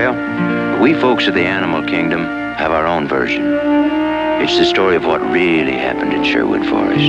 tale, but we folks of the animal kingdom have our own version. It's the story of what really happened in Sherwood Forest.